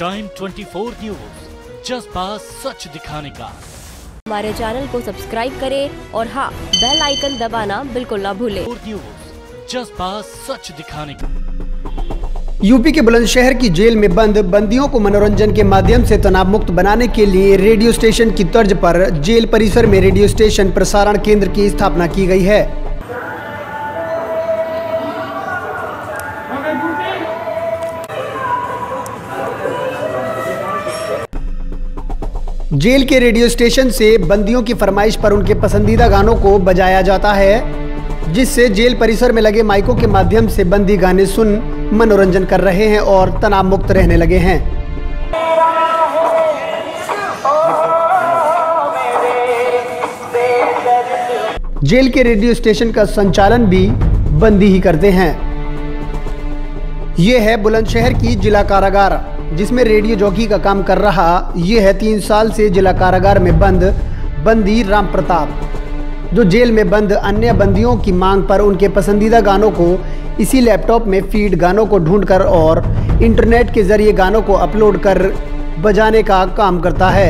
Time 24 news, जज्बा सच दिखाने का। हमारे चैनल को सब्सक्राइब करें और हाँ, बेल आइकन दबाना बिल्कुल ना भूलें। न्यूज, जज्बा सच दिखाने का। यूपी के बुलंदशहर की जेल में बंद बंदियों को मनोरंजन के माध्यम से तनाव मुक्त बनाने के लिए रेडियो स्टेशन की तर्ज पर जेल परिसर में रेडियो स्टेशन प्रसारण केंद्र की स्थापना की गई है। जेल के रेडियो स्टेशन से बंदियों की फरमाइश पर उनके पसंदीदा गानों को बजाया जाता है, जिससे जेल परिसर में लगे माइकों के माध्यम से बंदी गाने सुन मनोरंजन कर रहे हैं और तनाव मुक्त रहने लगे हैं। जेल के रेडियो स्टेशन का संचालन भी बंदी ही करते हैं। ये है बुलंदशहर की जिला कारागार, जिसमें रेडियो जॉकी का काम कर रहा ये है 3 साल से जिला कारागार में बंद बंदी राम प्रताप, जो जेल में बंद अन्य बंदियों की मांग पर उनके पसंदीदा गानों को इसी लैपटॉप में फीड गानों को ढूंढकर और इंटरनेट के जरिए गानों को अपलोड कर बजाने का काम करता है।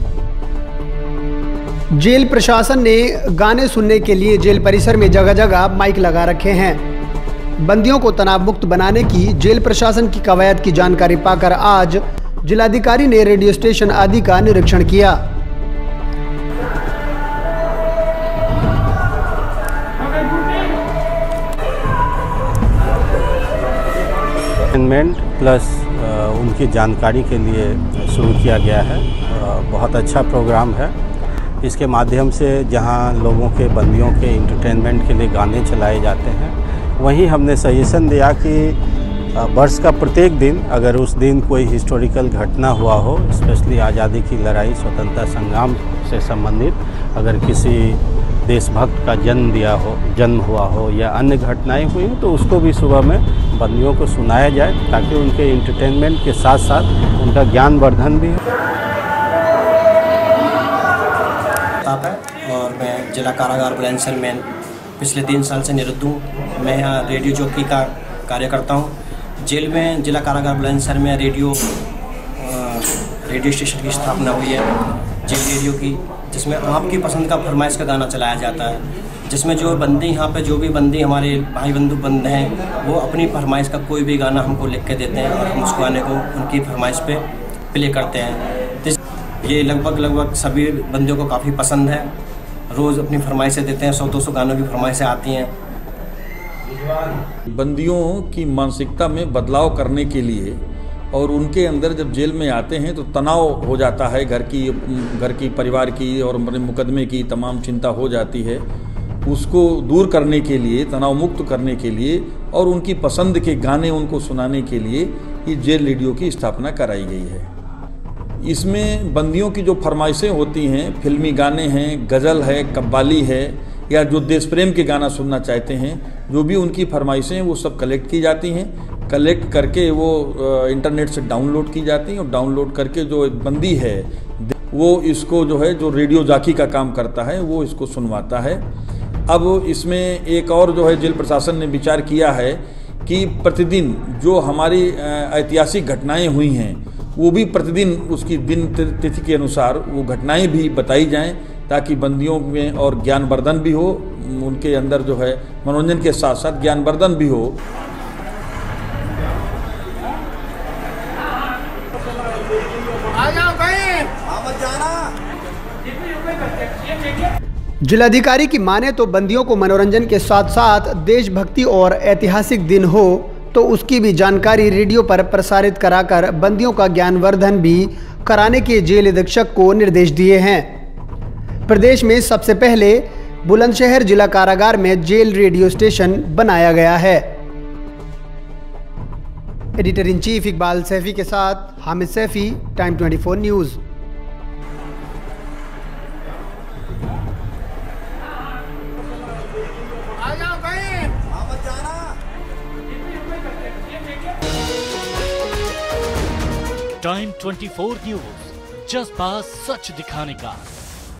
जेल प्रशासन ने गाने सुनने के लिए जेल परिसर में जगह जगह माइक लगा रखे हैं। बंदियों को तनाव मुक्त बनाने की जेल प्रशासन की कवायद की जानकारी पाकर आज जिलाधिकारी ने रेडियो स्टेशन आदि का निरीक्षण किया। प्लस उनकी जानकारी के लिए शुरू किया गया है। बहुत अच्छा प्रोग्राम है। इसके माध्यम से जहां लोगों के बंदियों के एंटरटेनमेंट के लिए गाने चलाए जाते हैं, वहीं हमने सजेशन दिया कि वर्ष का प्रत्येक दिन अगर उस दिन कोई हिस्टोरिकल घटना हुआ हो, स्पेशली आज़ादी की लड़ाई, स्वतंत्रता संग्राम से संबंधित अगर किसी देशभक्त का जन्म हुआ हो या अन्य घटनाएं हुई हो, तो उसको भी सुबह में बंदियों को सुनाया जाए, ताकि उनके एंटरटेनमेंट के साथ साथ उनका ज्ञानवर्धन भी हो। और मैं जिला कारागार बुलंदशहर में पिछले 3 साल से निरुद्ध हूँ। मैं यहाँ रेडियो जॉकी का कार्य करता हूँ। जेल में जिला कारागार बुलंदशहर में रेडियो स्टेशन की स्थापना हुई है, जेल रेडियो की, जिसमें आपकी पसंद का फरमाइश का गाना चलाया जाता है। जिसमें जो बंदी यहाँ पे जो भी बंदी हमारे भाई बंधु बंद हैं, वो अपनी फरमाइश का कोई भी गाना हमको लिख के देते हैं और हम उस गाने को उनकी फरमाइश पे प्ले करते हैं। ये लगभग सभी बंदियों को काफ़ी पसंद है। रोज़ अपनी फरमाइशें देते हैं, 100-200 गानों की फरमाइशें आती हैं। बंदियों की मानसिकता में बदलाव करने के लिए और उनके अंदर जब जेल में आते हैं तो तनाव हो जाता है, घर की परिवार की और मुकदमे की तमाम चिंता हो जाती है। उसको दूर करने के लिए, तनाव मुक्त करने के लिए और उनकी पसंद के गाने उनको सुनाने के लिए ये जेल रेडियो की स्थापना कराई गई है। इसमें बंदियों की जो फरमाइशें होती हैं, फिल्मी गाने हैं, गज़ल है, कव्वाली है, या जो देश प्रेम के गाना सुनना चाहते हैं, जो भी उनकी फरमाइशें वो सब कलेक्ट की जाती हैं। कलेक्ट करके वो इंटरनेट से डाउनलोड की जाती हैं और डाउनलोड करके जो एक बंदी है वो इसको जो है, जो रेडियो जॉकी का काम करता है, वो इसको सुनवाता है। अब इसमें एक और जो है जेल प्रशासन ने विचार किया है कि प्रतिदिन जो हमारी ऐतिहासिक घटनाएं हुई हैं, वो भी प्रतिदिन उसकी दिन तिथि के अनुसार वो घटनाएं भी बताई जाएं, ताकि बंदियों में और ज्ञानवर्धन भी हो, उनके अंदर जो है मनोरंजन के साथ साथ ज्ञानवर्धन भी हो। जिलाधिकारी की माने तो बंदियों को मनोरंजन के साथ साथ देशभक्ति और ऐतिहासिक दिन हो तो उसकी भी जानकारी रेडियो पर प्रसारित कराकर बंदियों का ज्ञानवर्धन भी कराने के जेल अधीक्षक को निर्देश दिए हैं। प्रदेश में सबसे पहले बुलंदशहर जिला कारागार में जेल रेडियो स्टेशन बनाया गया है। Editor in chief Iqbal Saifi के साथ Hamid Saifi, time 24 news. Time 24 news, जज्बा सच दिखाने का।